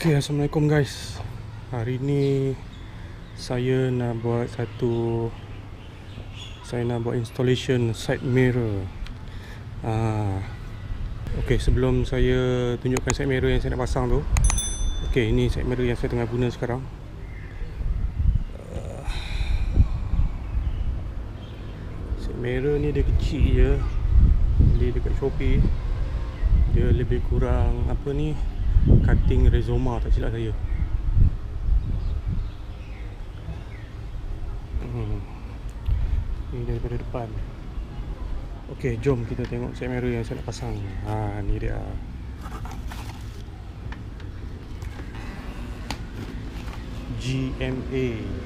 Okay, Assalamualaikum guys. Hari ni saya nak buat installation side mirror. Okay, sebelum saya tunjukkan side mirror yang saya nak pasang tu. Okay, ini side mirror yang saya tengah guna sekarang. Side mirror ni dia kecil je. Beli dekat Shopee. Dia lebih kurang cutting Rezoma tak silap saya. Ini daripada depan. Okey, jom kita tengok side mirror yang saya nak pasang. Ni dia. GMA.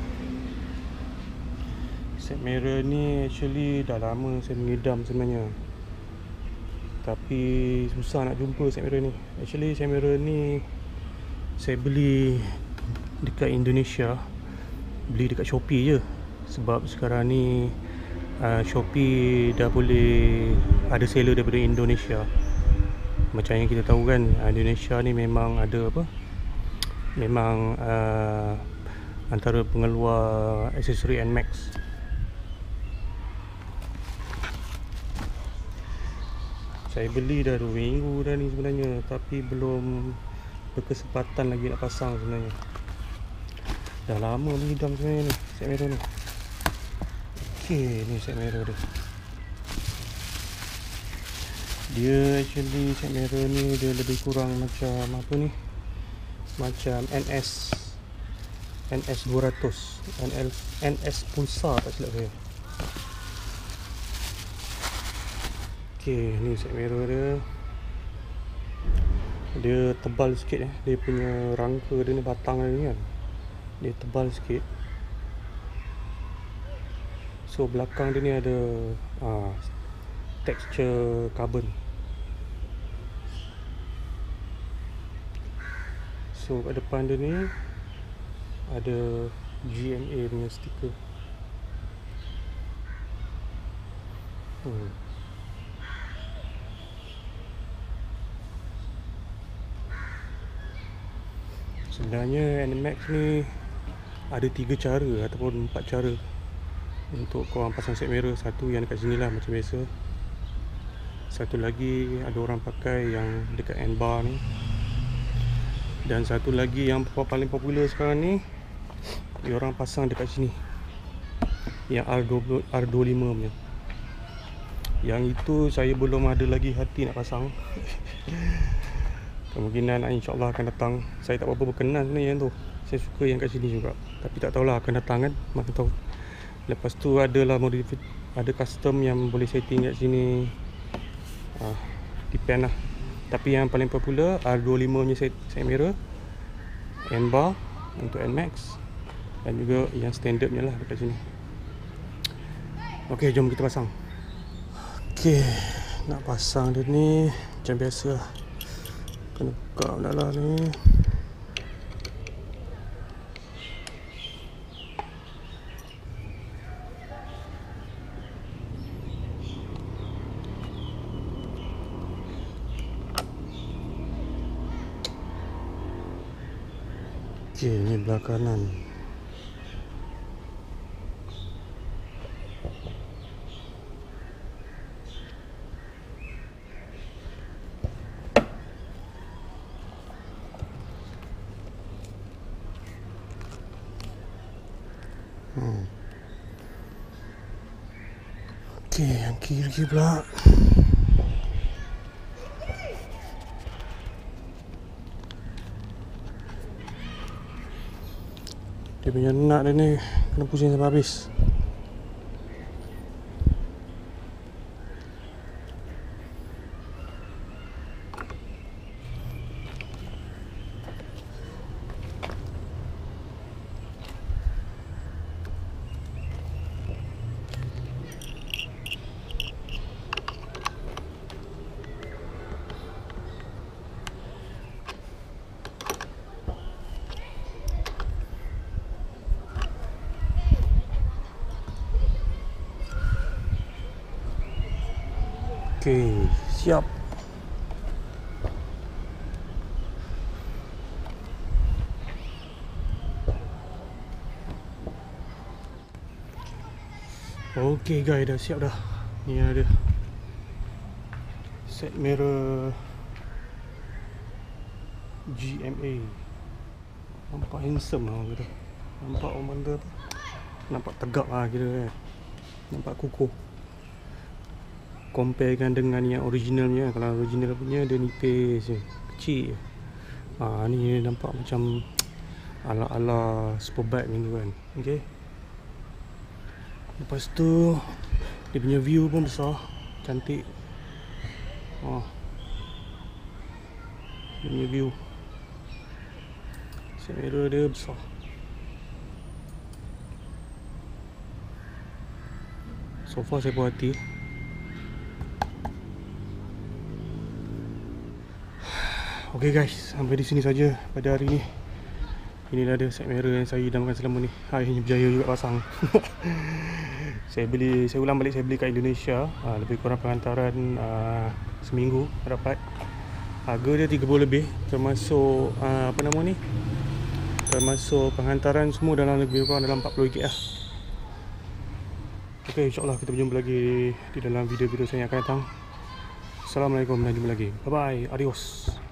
Side mirror ni actually dah lama saya mengidam sebenarnya. Tapi susah nak jumpa side mirror ni. Actually side mirror ni saya beli dekat Indonesia. Beli dekat Shopee je. Sebab sekarang ni Shopee dah boleh ada seller daripada Indonesia. Macam yang kita tahu kan, Indonesia ni memang ada memang antara pengeluar aksesori NMAX. Saya beli dah 2 minggu dah ni sebenarnya, tapi belum berkesempatan lagi nak pasang sebenarnya. Dah lama mengidam sebenarnya ni side mirror ni. Okey, ni side mirror dia. Dia actually side mirror ni dia lebih kurang macam macam NS 200, NS Pulsar tak silap saya. Okey, ni side mirror dia. Dia tebal sikit dia punya rangka dia ni, batang dia ni kan. Dia tebal sikit. So belakang dia ni ada texture carbon. So kat depan dia ni ada GMA punya stiker. Sebenarnya NMAX ni ada 3 cara ataupun 4 cara untuk korang pasang side mirror. Satu yang dekat sini lah macam biasa. Satu lagi ada orang pakai yang dekat end bar ni. Dan satu lagi yang paling popular sekarang ni, dia orang pasang dekat sini, yang R25 punya. Yang itu saya belum ada lagi hati nak pasang. Kemungkinan insyaAllah akan datang. Saya tak berapa berkenan sebenarnya yang tu. Saya suka yang kat sini juga. Tapi tak tahulah akan datang kan, mana tahu. Lepas tu ada custom yang boleh setting kat sini. Depend lah. Tapi yang paling popular R25 punya side mirror, end bar untuk NMAX, dan juga yang standard punya lah dekat sini. Okey, jom kita pasang. Okey, nak pasang dia ni macam biasa lah. Kena buka dalam ni. Okey, ni belah kanan. Okey, yang kiri pula. Dia punya nut dia ni kena pusing sampai habis. Okey, siap. Okay guys, dah siap dah. Ni ada set mirror GMA. Nampak handsome lah orang kata. Nampak orang benda tu, nampak tegak lah kira kan. Nampak kukuh. Comparekan dengan yang originalnya. Kalau original punya dia nipis je, kecil je. Ni nampak macam ala-ala superbike macam tu kan. Okay. Lepas tu dia punya view pun besar, cantik. Dia punya view, side mirror dia besar. So far saya puas hati. Okay guys, sampai di sini saja pada hari ni. Inilah dia set mirror yang saya idamkan selama ni. Akhirnya berjaya juga pasang. Saya ulang balik, saya beli kat Indonesia. Lebih kurang pengantaran seminggu dapat. Harga dia 30 lebih, termasuk apa nama ni, termasuk penghantaran semua dalam lebih kurang dalam 40 ringgit lah. Okay, insyaAllah kita berjumpa lagi di dalam video-video saya yang akan datang. Assalamualaikum dan jumpa lagi. Bye bye, adios.